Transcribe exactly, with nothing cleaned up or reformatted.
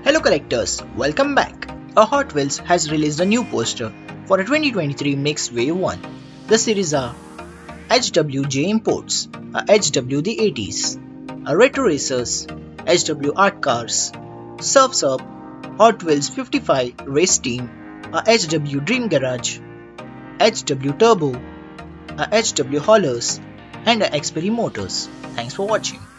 Hello collectors, welcome back. A Hotwheels has released a new poster for a twenty twenty-three Mixed Wave one. The series are H W J Imports, a H W the eighties, a Retro Racers, H W Art Cars, Surf's Up, Hot Wheels fifty-five Race Team, a H W Dream Garage, H W Turbo, a H W Haulers, and a Xperi Motors. Thanks for watching.